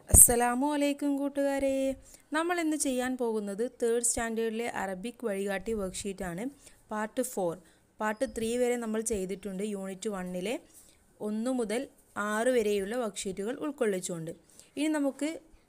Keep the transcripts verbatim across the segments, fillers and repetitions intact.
അസ്സലാമു അലൈക്കും കൂട്ടുകാരെ. നമ്മൾ ഇന്ന് ചെയ്യാൻ പോകുന്നത് തേർഡ് സ്റ്റാൻഡേർഡിലെ അറബിക് വഴികാട്ടി വർക്ക്ഷീറ്റാണ്. Part four. പാർട്ട് ത്രീ വരെ നമ്മൾ ചെയ്തിട്ടുണ്ട്. യൂണിറ്റ് വണ്ണിലെ ഒന്ന് മുതൽ ആറ് വരെയുള്ള വർക്ക്ഷീറ്റുകൾ ഉൾക്കൊള്ളിച്ചുകൊണ്ട്. ഇനി നമുക്ക്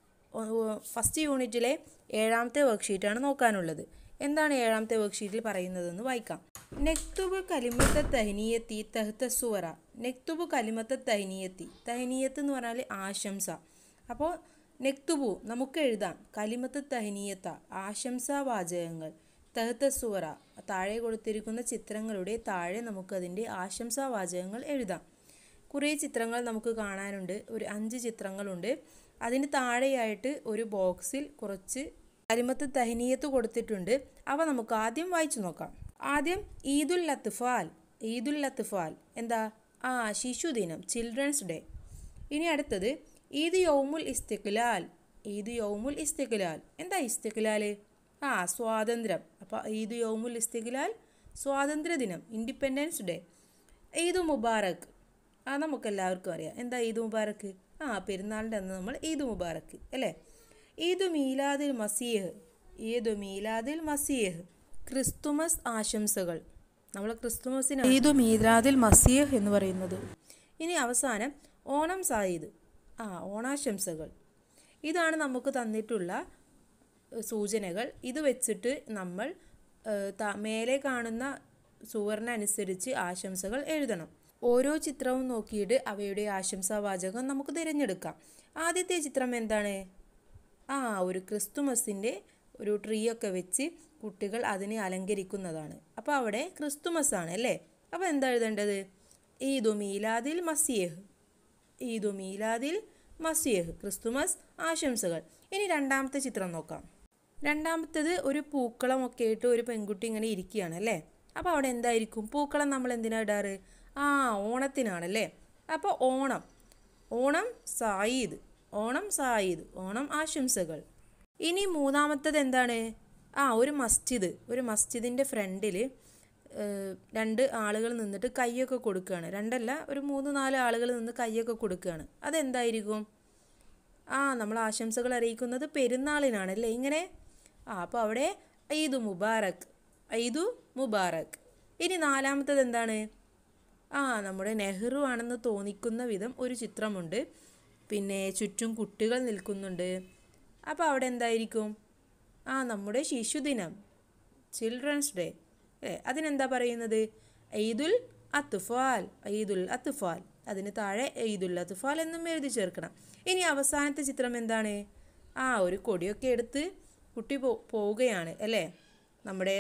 ഫസ്റ്റ് യൂണിറ്റിലെ ഏഴാമത്തെ വർക്ക്ഷീറ്റാണ് നോക്കാനുള്ളത്. എന്താണ് ഏഴാമത്തെ വർക്ക്ഷീറ്റിൽ പറയുന്നതെന്ന് വായിക്കാം. നെക്തുബ് കലിമത്ത തഹ്നിയത്തി തഹ്ത സുവറ. നെക്തുബ് കലിമത്ത തഹ്നിയത്തി. തഹ്നിയത്ത് എന്ന് പറഞ്ഞാൽ ആശംസ. അപ്പോൾ നെക്തുബു നമുക്ക് എഴുതാം. കലിമത്ത് തഹ്നിയത്ത ആശംസാ വാചകങ്ങൾ. തഹ്ത സുവറ താഴെ കൊടുത്തിരിക്കുന്ന ചിത്രങ്ങളുടെ താഴെ നമുക്കതിൻ്റെ ആശംസാ വാചകങ്ങൾ എഴുതാം. കുറേ ചിത്രങ്ങൾ നമുക്ക് കാണാനുണ്ട്. ഒരു അഞ്ച് ചിത്രങ്ങളുണ്ട്. അതിന് താഴെയായിട്ട് ഒരു ബോക്സിൽ കുറച്ച് കലിമത്ത് തഹ്നിയത്ത് കൊടുത്തിട്ടുണ്ട്. അവ നമുക്ക് ആദ്യം വായിച്ചു നോക്കാം. ആദ്യം ഈദുൽ അത്ഫാൽ. ഈദുൽ അത്ഫാൽ എന്താ? ആ ശിശുദിനം, ചിൽഡ്രൻസ് ഡേ. ഇനി അടുത്തത് ഈദ് യൗമുൽ ഇസ്തിഖ്ലാൽ. ഈദ് യൗമുൽ ഇസ്തിഖ്ലാൽ എന്താ? ഇസ്തിഖ്ലാൽ ആ സ്വാതന്ത്ര്യം. അപ്പോൾ ഈദ് യൗമുൽ ഇസ്തിഖ്ലാൽ സ്വാതന്ത്ര്യ ദിനം, ഇൻഡിപെൻഡൻസ് ഡേ. ഈദ് മുബാറക്ക് ആ നമുക്കെല്ലാവർക്കും അറിയാം. എന്താ ഈദ് മുബാറക്ക്? ആ പെരുന്നാളിൻ്റെ അന്ന് നമ്മൾ ഈദ് മുബാറക്ക് അല്ലേ. ഈദ് മീലാദിൽ മസീഹ്. ഈദ് മീലാദിൽ മസീഹ് ക്രിസ്തുമസ് ആശംസകൾ. നമ്മൾ ക്രിസ്തുമസിന് ഈദ് മീലാദിൽ മസീഹ് എന്ന് പറയുന്നത്. ഇനി അവസാനം ഓണം സായിദ്. ആ ഓണാശംസകൾ. ഇതാണ് നമുക്ക് തന്നിട്ടുള്ള സൂചനകൾ. ഇത് വെച്ചിട്ട് നമ്മൾ മേലെ കാണുന്ന സുവർണ്ണ അനുസരിച്ച് ആശംസകൾ എഴുതണം. ഓരോ ചിത്രവും നോക്കിയിട്ട് അവയുടെ ആശംസാവാചകം നമുക്ക് തിരഞ്ഞെടുക്കാം. ആദ്യത്തെ ചിത്രം എന്താണ്? ആ ഒരു ക്രിസ്തുമസിൻ്റെ ഒരു ട്രീ ഒക്കെ വെച്ച് കുട്ടികൾ അതിനെ അലങ്കരിക്കുന്നതാണ്. അപ്പോൾ അവിടെ ക്രിസ്തുമസ് ആണ് അല്ലേ. അപ്പോൾ എന്താ എഴുതേണ്ടത്? ഈദു മീലാദിൽ മസീഹ്. ഈദു മീലാദിൽ മസീഹ് ക്രിസ്തുമസ് ആശംസകൾ. ഇനി രണ്ടാമത്തെ ചിത്രം നോക്കാം. രണ്ടാമത്തേത് ഒരു പൂക്കളമൊക്കെ ആയിട്ട് ഒരു പെൺകുട്ടി ഇങ്ങനെ ഇരിക്കുകയാണ് അല്ലേ. അപ്പോൾ അവിടെ എന്തായിരിക്കും? പൂക്കളം നമ്മൾ എന്തിനാണ് ഇടാറ്? ആ ഓണത്തിനാണല്ലേ. അപ്പോൾ ഓണം, ഓണം സായിദ്, ഓണം സായിദ്, ഓണം ആശംസകൾ. ഇനി മൂന്നാമത്തത് എന്താണ്? ആ ഒരു മസ്ജിദ്. ഒരു മസ്ജിദിൻ്റെ ഫ്രണ്ടിൽ രണ്ട് ആളുകൾ നിന്നിട്ട് കൈയൊക്കെ കൊടുക്കുകയാണ്. രണ്ടല്ല, ഒരു മൂന്ന് നാല് ആളുകൾ നിന്ന് കൈയൊക്കെ കൊടുക്കുകയാണ്. അതെന്തായിരിക്കും? ആ നമ്മൾ ആശംസകൾ അറിയിക്കുന്നത് പെരുന്നാളിനാണല്ലേ ഇങ്ങനെ. ആ അപ്പോൾ അവിടെ ഈദു മുബാറക്ക്, ഈദു മുബാറക്ക്. ഇനി നാലാമത്തത് എന്താണ്? ആ നമ്മുടെ നെഹ്റു ആണെന്ന് തോന്നിക്കുന്ന വിധം ഒരു ചിത്രമുണ്ട്. പിന്നെ ചുറ്റും കുട്ടികൾ നിൽക്കുന്നുണ്ട്. അപ്പോൾ അവിടെ എന്തായിരിക്കും? ആ നമ്മുടെ ശിശുദിനം, ചിൽഡ്രൻസ് ഡേ അല്ലേ. അതിനെന്താ പറയുന്നത്? ഈദുൽ അത്ഫാൽ, ഈദുൽ അത്ഫാൽ. അതിന് താഴെ ഈദുൽ അത്ഫാൽ എന്നും എഴുതി ചേർക്കണം. ഇനി അവസാനത്തെ ചിത്രം എന്താണ്? ആ ഒരു കൊടിയൊക്കെ എടുത്ത് കുട്ടി പോ പോവുകയാണ് അല്ലേ. നമ്മുടെ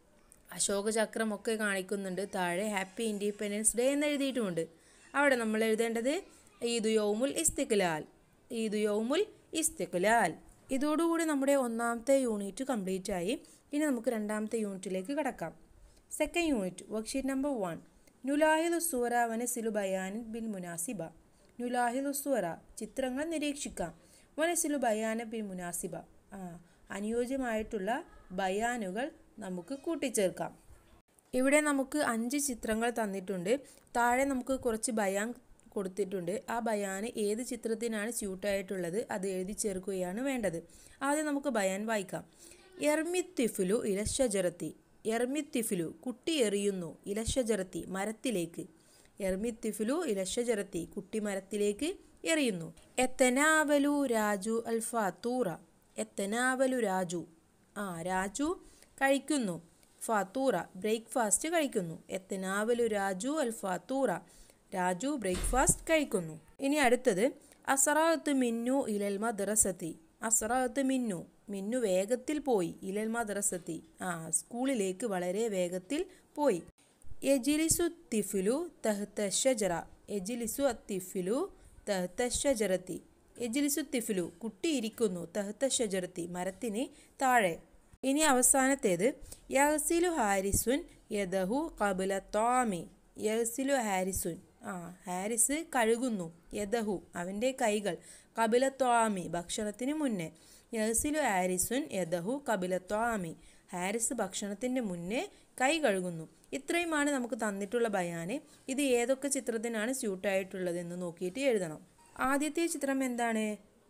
അശോക ചക്രമൊക്കെ കാണിക്കുന്നുണ്ട്. താഴെ ഹാപ്പി ഇൻഡിപെൻഡൻസ് ഡേ എന്ന് എഴുതിയിട്ടുമുണ്ട്. അവിടെ നമ്മൾ എഴുതേണ്ടത് ഈദ് യൗമുൽ ഇസ്തിഖ്ലാൽ, ഈദ് യൗമുൽ ഇസ്തിഖ്ലാൽ. ഇതോടുകൂടി നമ്മുടെ ഒന്നാമത്തെ യൂണിറ്റ് കംപ്ലീറ്റ് ആയി. ഇനി നമുക്ക് രണ്ടാമത്തെ യൂണിറ്റിലേക്ക് കടക്കാം. Second unit worksheet number one. നുലാഹിദു സുവറ വനസിലു ബയാൻ ബിൽ മുനാസിബ. നുലാഹിദു സുവറ ചിത്രങ്ങൾ നിരീക്ഷിക്കാം. വനസിലു ബയാന ബിൽ മുനാസിബ ആ അനുയോജ്യമായിട്ടുള്ള ബയാനുകൾ നമുക്ക് കൂട്ടിച്ചേർക്കാം. ഇവിടെ നമുക്ക് അഞ്ച് ചിത്രങ്ങൾ തന്നിട്ടുണ്ട്. താഴെ നമുക്ക് കുറച്ച് ബയാൻ കൊടുത്തിട്ടുണ്ട്. ആ ബയാന് ഏത് ചിത്രത്തിനാണ് സ്യൂട്ടായിട്ടുള്ളത് അത് എഴുതി ചേർക്കുകയാണ് വേണ്ടത്. ആദ്യം നമുക്ക് ബയാൻ വായിക്കാം. എർമിത്തിഫിലു ഇലഷജറത്തി. എർമിത്തിഫിലു കുട്ടി എറിയുന്നു. ഇലഷജറത്തി മരത്തിലേക്ക്. എർമിത്തിഫിലു ഇലഷജറത്തി കുട്ടി മരത്തിലേക്ക് എറിയുന്നു. എത്തനാവലു രാജു അൽഫാത്തൂറ. എത്തനാവലു രാജു ആ രാജു കഴിക്കുന്നു. ഫാത്തൂറ ബ്രേക്ക്ഫാസ്റ്റ് കഴിക്കുന്നു. എത്തനാവലു രാജു അൽഫാത്തൂറ രാജു ബ്രേക്ക്ഫാസ്റ്റ് കഴിക്കുന്നു. ഇനി അടുത്തത് അസറാത്ത് മിന്നു ഇലൽ മദ്രസത്തി. അസറാത്ത് മിന്നു മിന്നു വേഗത്തിൽ പോയി. ഇലൽ മദ്രസത്തി ആ സ്കൂളിലേക്ക് വളരെ വേഗത്തിൽ പോയി. യജിലിസു തിഫിലു തഹ്ത ഷജറ. യജിലിസു അത്തിഫിലു തഹ്ത ഷജറത്തി. യജിലിസു തിഫിലു കുട്ടി ഇരിക്കുന്നു. തഹ്ത ഷജറത്തി മരത്തിന് താഴെ. ഇനി അവസാനത്തേത് യഗ്സിലു ഹാരിസുൻ യദഹു ഖബല ത്വാമി. യഗ്സിലു ഹാരിസുൻ ആ ഹാരിസ് കഴുകുന്നു. യദഹു അവൻ്റെ കൈകൾ. ഖബല ത്വാമി ഭക്ഷണത്തിന് മുന്നേ. യഗ്സിലു ഹാരിസുൻ യദഹു ഖബല ത്വാമി ഹാരിസ് ഭക്ഷണത്തിൻ്റെ മുന്നേ കൈ കഴുകുന്നു. ഇത്രയുമാണ് നമുക്ക് തന്നിട്ടുള്ള ബയാന്. ഇത് ഏതൊക്കെ ചിത്രത്തിനാണ് സ്യൂട്ടായിട്ടുള്ളതെന്ന് നോക്കിയിട്ട് എഴുതണം. ആദ്യത്തെ ചിത്രം എന്താണ്?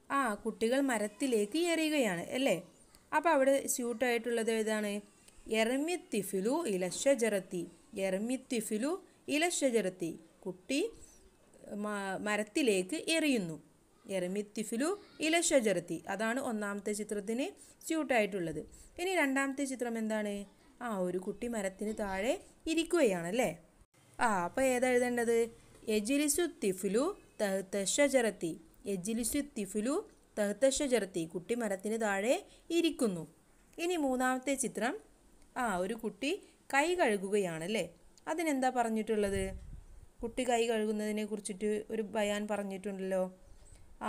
ആ കുട്ടികൾ മരത്തിലേക്ക് എറിയുകയാണ് അല്ലേ. അപ്പോൾ അവിടെ സ്യൂട്ടായിട്ടുള്ളത് ഏതാണ്? എറമിത്തിഫിലു ഇലഷജറത്തി. എറമിത്തിഫിലു ഇലഷജറത്തി. കുട്ടി മരത്തിലേക്ക് എറിയുന്നു. എറമിത്തിഫിലു ഇലഷജറത്തി. അതാണ് ഒന്നാമത്തെ ചിത്രത്തിന് സ്യൂട്ടായിട്ടുള്ളത്. ഇനി രണ്ടാമത്തെ ചിത്രം എന്താണ്? ആ ഒരു കുട്ടി മരത്തിന് താഴെ ഇരിക്കുകയാണല്ലേ. ആ അപ്പോൾ ഏതാ എഴുതേണ്ടത്? എജിലിസു തിഫിലു തഹ്ത ഷജറത്തി. എജിലിസു തിഫിലു തഹ്ത ഷജറത്തി. കുട്ടി മരത്തിന് താഴെ ഇരിക്കുന്നു. ഇനി മൂന്നാമത്തെ ചിത്രം, ആ ഒരു കുട്ടി കൈ കഴുകുകയാണല്ലേ. അതിനെന്താ പറഞ്ഞിട്ടുള്ളത്? കുട്ടി കൈ കഴുകുന്നതിനെ കുറിച്ചിട്ട് ഒരു ബയാൻ പറഞ്ഞിട്ടുണ്ടല്ലോ. ആ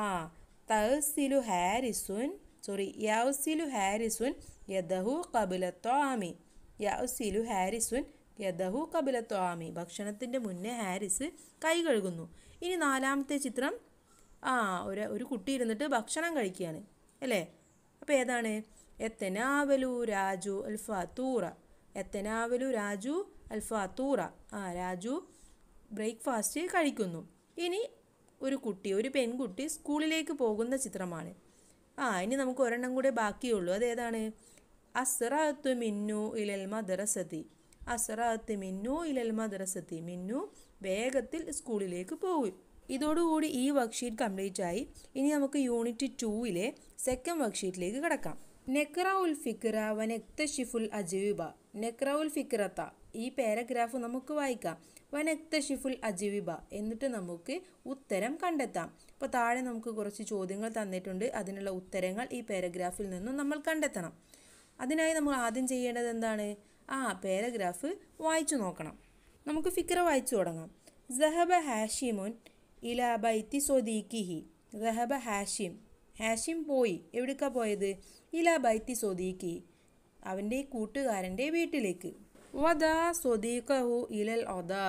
തഹ്സിലു ഹാരിസുൻ സോറി യൗസിലു ഹാരിസുൻ യദഹു ഖബല ത്വാമി. യൗസിലു ഹാരിസുൻ യദഹു ഖബല ത്വാമി. ഭക്ഷണത്തിൻ്റെ മുന്നേ ഹാരിസ് കൈ കഴുകുന്നു. ഇനി നാലാമത്തെ ചിത്രം, ആ ഒരു ഒരു കുട്ടി ഇരുന്നിട്ട് ഭക്ഷണം കഴിക്കുകയാണ് അല്ലേ. അപ്പോൾ ഏതാണ്? എത്തനാവലു രാജു അൽഫാത്തൂറ. എത്തനാവലു രാജു അൽഫാത്തൂറ. ആ രാജു ബ്രേക്ക്ഫാസ്റ്റ് കഴിക്കുന്നു. ഇനി ഒരു കുട്ടി ഒരു പെൺകുട്ടി സ്കൂളിലേക്ക് പോകുന്ന ചിത്രമാണ്. ആ ഇനി നമുക്ക് ഒരെണ്ണം കൂടെ ബാക്കിയുള്ളൂ. അതേതാണ്? അസ്റഅത്തു മിന്നു ഇലൽ മദ്റസതി. അസ്റഅത്തു മിന്നു ഇലൽ മദ്റസതി. മിന്നു വേഗത്തിൽ സ്കൂളിലേക്ക് പോകും. ഇതോടുകൂടി ഈ വർക്ക്ഷീറ്റ് കംപ്ലീറ്റ് ആയി. ഇനി നമുക്ക് യൂണിറ്റ് ടൂവിലെ സെക്കൻഡ് വർക്ക്ഷീറ്റിലേക്ക് കിടക്കാം. നെക്റഉൽ ഫിക്ര വനക്തഷിഫുൽ അജ്വിബ. നെക്റഉൽ ഫിക്രത്ത. ഈ പാരഗ്രാഫ് നമുക്ക് വായിക്കാം. വനക്തഷിഫുൽ അജ്വിബ. എന്നിട്ട് നമുക്ക് ഉത്തരം കണ്ടെത്താം. അപ്പോൾ താഴെ നമുക്ക് കുറച്ച് ചോദ്യങ്ങൾ തന്നിട്ടുണ്ട്. അതിനുള്ള ഉത്തരങ്ങൾ ഈ പാരഗ്രാഫിൽ നിന്നും നമ്മൾ കണ്ടെത്തണം. അതിനായി നമ്മൾ ആദ്യം ചെയ്യേണ്ടത് എന്താണ്? ആ പാരഗ്രാഫ് വായിച്ചു നോക്കണം. നമുക്ക് ഫിക്ര വായിച്ചു തുടങ്ങാം. സഹബ ഹാഷിമുൻ ഇലാ ബൈത്തി സ്വദീഖിഹി. സഹബ ഹാഷിം. ഹാഷിം പോയി. എവിടേക്കാണ് പോയത്? ഇലാ ബൈത്തി സ്വദീഖിഹി. അവൻ്റെ കൂട്ടുകാരൻ്റെ വീട്ടിലേക്ക്. വദാ സ്വദീഖഹു ഇലൽ ഒദാ.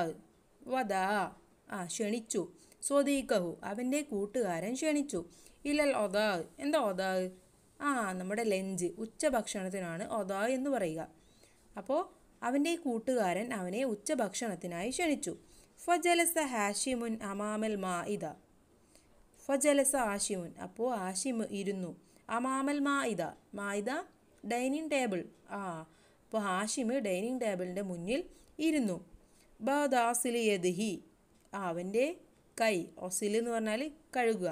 വദാ ആ ക്ഷണിച്ചു. സ്വദീഖഹു അവൻ്റെ കൂട്ടുകാരൻ ക്ഷണിച്ചു. ഇലൽ ഒദാ. എന്താ ഒദാ? ആ നമ്മുടെ ലഞ്ച് ഉച്ചഭക്ഷണത്തിനാണ് ഒദാ എന്ന് പറയുക. അപ്പോൾ അവൻ്റെ കൂട്ടുകാരൻ അവനെ ഉച്ചഭക്ഷണത്തിനായി ക്ഷണിച്ചു. ഫജലസ ഹാഷിമുൻ അമാമൽ മാഇദ. ഫജലസ ഹാഷിമുൻ. അപ്പോൾ ഹാഷിം ഇരുന്നു. അമാമൽ മാഇദ. മാഇദ ഡൈനിങ് ടേബിൾ. ആ അപ്പോൾ ഹാഷിം ഡൈനിങ് ടേബിളിൻ്റെ മുന്നിൽ ഇരുന്നു. ബദാസിലി യദ്ഹി. ആ അവൻ്റെ കൈ. ഒസിൽ എന്ന് പറഞ്ഞാൽ കഴുകുക.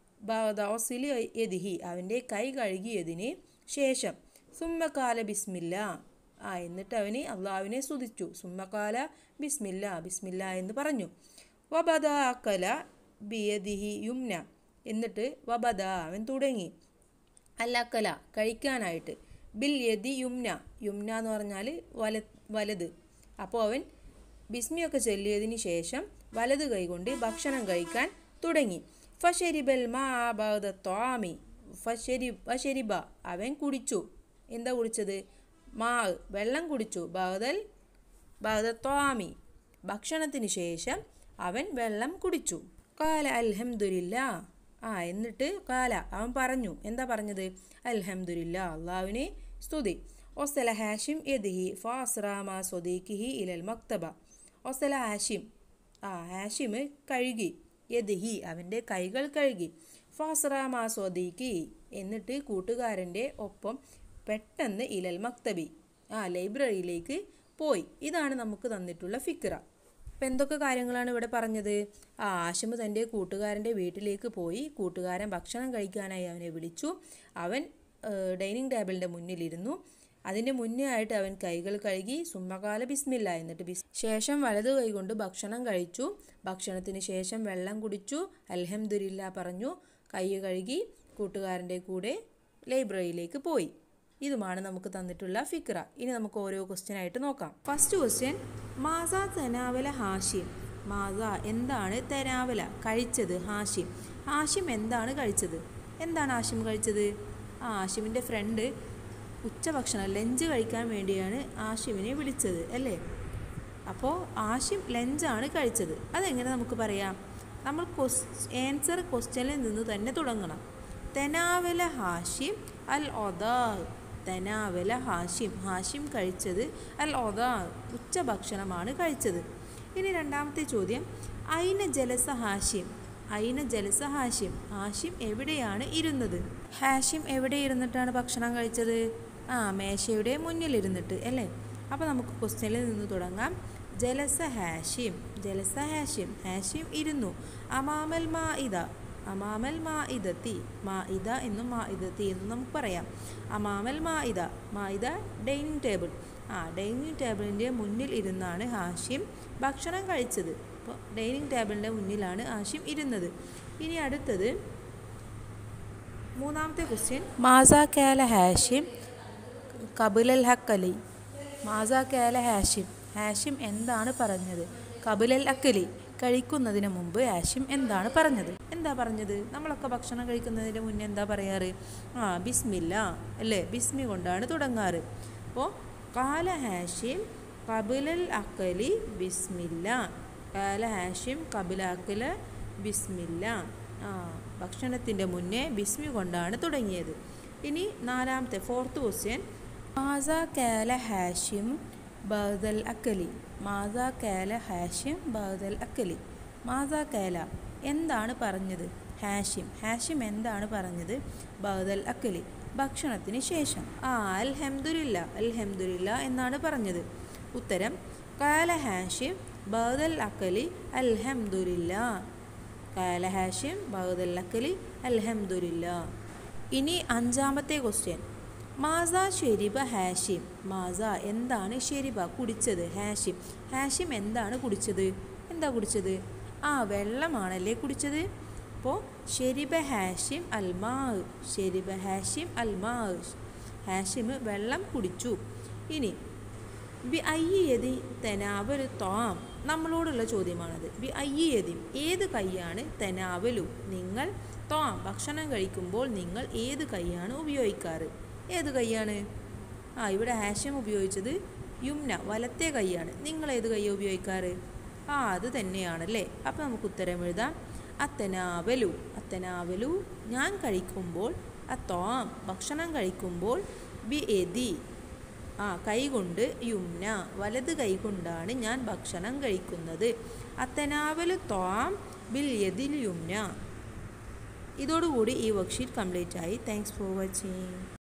ബദാസിലി യദ്ഹി അവൻ്റെ കൈ കഴുകിയതിന് ശേഷം സുമ്മക്കാല ബിസ്മില്ല. ആ എന്നിട്ട് അവന് അള്ളാഹുവിനെ സ്തുതിച്ചു. സുമ്മക്കാല ബിസ്മില്ല. ബിസ്മില്ല എന്ന് പറഞ്ഞു. വബദ അക്കല ബിയദിഹി യുംന. എന്നിട്ട് വബദ അവൻ തുടങ്ങി. അല്ലക്കല കഴിക്കാനായിട്ട്. ബിൽ യദി യുംന. യുംന എന്ന് പറഞ്ഞാൽ വല വലത്. അപ്പോൾ അവൻ ബിസ്മിയൊക്കെ ചൊല്ലിയതിന് ശേഷം വലത് കൈകൊണ്ട് ഭക്ഷണം കഴിക്കാൻ തുടങ്ങി. ഫഷരിബൽ മാ ബഅദ ത്വാമി. ഫഷരി ഫഷരിബ അവൻ കുടിച്ചു. എന്താ കുടിച്ചത്? മാ വെള്ളം കുടിച്ചു. ബഅദൽ ബഅദ ത്വാമി ഭക്ഷണത്തിന് ശേഷം അവൻ വെള്ളം കുടിച്ചു. ഖാല അൽഹംദുലില്ലാ. ആ എന്നിട്ട് ഖാല അവൻ പറഞ്ഞു. എന്താ പറഞ്ഞത്? അൽഹംദുലില്ലാ അള്ളാഹുവിനെ സ്തുതി. ഒസല ഹാഷിം യദ്ഹി ഫാസ്റാമ സ്വദീഖിഹി ഇലൽ മക്തബ. ഒസല ഹാഷിം. ആ ഹാഷിം കഴുകി. യദ്ഹി അവൻ്റെ കൈകൾ കഴുകി. ഫാസ്റാമ സ്വദീഖി എന്നിട്ട് കൂട്ടുകാരൻ്റെ ഒപ്പം പെട്ടെന്ന് ഇലൽ മക്തബി ആ ലൈബ്രറിയിലേക്ക് പോയി. ഇതാണ് നമുക്ക് തന്നിട്ടുള്ള ഫിക്ര. അപ്പം എന്തൊക്കെ കാര്യങ്ങളാണ് ഇവിടെ പറഞ്ഞത്? ആ ഹാഷിം തൻ്റെ കൂട്ടുകാരൻ്റെ വീട്ടിലേക്ക് പോയി. കൂട്ടുകാരൻ ഭക്ഷണം കഴിക്കാനായി അവനെ വിളിച്ചു. അവൻ ഡൈനിങ് ടേബിളിൻ്റെ മുന്നിലിരുന്നു. അതിൻ്റെ മുന്നേ ആയിട്ട് അവൻ കൈകൾ കഴുകി. സുമ്മകാല ബിസ്മില്ല എന്നിട്ട് ബിസ് ശേഷം വലതു കൈകൊണ്ട് ഭക്ഷണം കഴിച്ചു. ഭക്ഷണത്തിന് ശേഷം വെള്ളം കുടിച്ചു. അൽഹംദുലില്ലാ പറഞ്ഞു. കൈ കഴുകി കൂട്ടുകാരൻ്റെ കൂടെ ലൈബ്രറിയിലേക്ക് പോയി. ഇതുമാണ് നമുക്ക് തന്നിട്ടുള്ള ഫിക്ര. ഇനി നമുക്ക് ഓരോ ക്വസ്റ്റ്യൻ ആയിട്ട് നോക്കാം. ഫസ്റ്റ് ക്വസ്റ്റ്യൻ, മാസ തനാവല ഹാഷിം. മാസ എന്താണ് തനാവല കഴിച്ചത്? ഹാഷിം. ഹാഷിം എന്താണ് കഴിച്ചത്? എന്താണ് ഹാഷിം കഴിച്ചത്? ആ ഹാഷിമിൻ്റെ ഫ്രണ്ട് ഉച്ചഭക്ഷണം ലഞ്ച് കഴിക്കാൻ വേണ്ടിയാണ് ഹാഷിമിനെ വിളിച്ചത് അല്ലേ. അപ്പോൾ ഹാഷിം ലഞ്ചാണ് കഴിച്ചത്. അതെങ്ങനെ നമുക്ക് പറയാം? നമ്മൾ ക്വസ് ആൻസർ ക്വസ്റ്റ്യനിൽ നിന്ന് തന്നെ തുടങ്ങണം. തനാവല ഹാഷിം അൽ ഒദാ. തനാവല ഹാഷിം ഹാഷിം കഴിച്ചത് അൽ ഒദാ ഉച്ചഭക്ഷണമാണ് കഴിച്ചത്. ഇനി രണ്ടാമത്തെ ചോദ്യം, ഐന ജലസ ഹാഷിം. അയിന ജലസ ഹാഷിം. ഹാഷിം എവിടെയാണ് ഇരുന്നത്? ഹാഷിം എവിടെ ഇരുന്നിട്ടാണ് ഭക്ഷണം കഴിച്ചത്? ആ മേശയുടെ മുന്നിലിരുന്നിട്ട് അല്ലേ? അപ്പോൾ നമുക്ക് ക്വസ്റ്റ്യനിൽ നിന്ന് തുടങ്ങാം. ജലസ ഹാഷിം. ജലസ ഹാഷിം. ഹാഷിം ഇരുന്നു. അമാമൽ മാ ഇത. അമാമൽ മാ ഇദത്തി. മാ ഇത എന്നും മാ ഇദത്തി എന്നും നമുക്ക് പറയാം. അമാമൽ മാ ഇത. മാ ഇത ഡൈനിങ് ടേബിൾ. ആ ഡൈനിങ് ടേബിളിൻ്റെ മുന്നിൽ ഇരുന്നാണ് ഹാഷിം ഭക്ഷണം കഴിച്ചത്. അപ്പോൾ ഡൈനിങ് ടേബിളിൻ്റെ മുന്നിലാണ് ഹാഷിം ഇരുന്നത്. ഇനി അടുത്തത് മൂന്നാമത്തെ ക്വസ്റ്റ്യൻ. മാസാ കാല ഹാഷിം കബുലൽ ഹക്കലി. മാസാ കാല ഹാഷിം. ഹാഷിം എന്താണ് പറഞ്ഞത്? കബുലൽ അക്കലി. കഴിക്കുന്നതിന് മുമ്പ് ഹാഷിം എന്താണ് പറഞ്ഞത്? എന്താ പറഞ്ഞത്? നമ്മളൊക്കെ ഭക്ഷണം കഴിക്കുന്നതിന് മുന്നേ എന്താ പറയാറ്? ആ ബിസ്മില്ല അല്ലേ? ബിസ്മി കൊണ്ടാണ് തുടങ്ങാറ്. അപ്പോൾ കാല ഹാഷിം കബുലൽ അക്കലി ബിസ്മില്ല. കാല ഹാഷിം കബുല അക്കല ബിസ്മില്ല. ആ ഭക്ഷണത്തിൻ്റെ മുന്നേ ബിസ്മി കൊണ്ടാണ് തുടങ്ങിയത്. ഇനി നാലാമത്തെ ഫോർത്ത് ക്വസ്റ്റ്യൻ. മാസാ കാല ഹാഷിം ബഅദൽ അക്കലി. മാസാ കാല ഹാഷിം ബഅദൽ അക്കലി. മാസാ കാല എന്താണ് പറഞ്ഞത്? ഹാഷിം. ഹാഷിം എന്താണ് പറഞ്ഞത്? ബഅദൽ അക്കലി ഭക്ഷണത്തിന് ശേഷം. ആ അൽഹംദുലില്ല. അൽഹംദുലില്ല എന്നാണ് പറഞ്ഞത്. ഉത്തരം കാല ഹാഷിം ബഅദൽ അക്കലി അൽഹംദുലില്ല. കാല ഹാഷിം ബഅദൽ അക്കലി അൽഹംദുലില്ല. ഇനി അഞ്ചാമത്തെ ക്വസ്റ്റ്യൻ. മാസ ഷെരിബ ഹാഷിം. മാസ എന്താണ് ഷെരിബ കുടിച്ചത്? ഹാഷിം. ഹാഷിം എന്താണ് കുടിച്ചത്? എന്താ കുടിച്ചത്? ആ വെള്ളമാണല്ലേ കുടിച്ചത്. അപ്പോൾ ഷെരിബ ഹാഷിം അൽമാ. ഷെരിബ ഹാഷിം അൽമാ. ഹാഷിം വെള്ളം കുടിച്ചു. ഇനി ബി അയ്യതി തെനാവലു ത്വാം. നമ്മളോടുള്ള ചോദ്യമാണത്. ബി അയ്യതി ഏത് കൈയാണ്? തെനാവലു നിങ്ങൾ. ത്വാം ഭക്ഷണം കഴിക്കുമ്പോൾ നിങ്ങൾ ഏത് കൈയാണ് ഉപയോഗിക്കാറ്? ഏത് കൈയാണ്? ആ ഇവിടെ ഹാഷിം ഉപയോഗിച്ചത് യുംന വലത്തെ കൈയാണ്. നിങ്ങൾ ഏത് കൈയാണ് ഉപയോഗിക്കാറ്? ആ അത് തന്നെയാണല്ലേ. അപ്പോൾ നമുക്ക് ഉത്തരം എഴുതാം. അത്തനാവലു. അത്തനാവലു ഞാൻ കഴിക്കുമ്പോൾ. അത്വാം ഭക്ഷണം കഴിക്കുമ്പോൾ. ബി എതി ആ കൈകൊണ്ട്. യുംന വലത് കൈകൊണ്ടാണ് ഞാൻ ഭക്ഷണം കഴിക്കുന്നത്. അത്തനാവലു ത്വാം ബിൽ യദിൽ യുംന. ഇതോടുകൂടി ഈ വർക്ക്ഷീറ്റ് കംപ്ലീറ്റ് ആയി. Thanks for watching.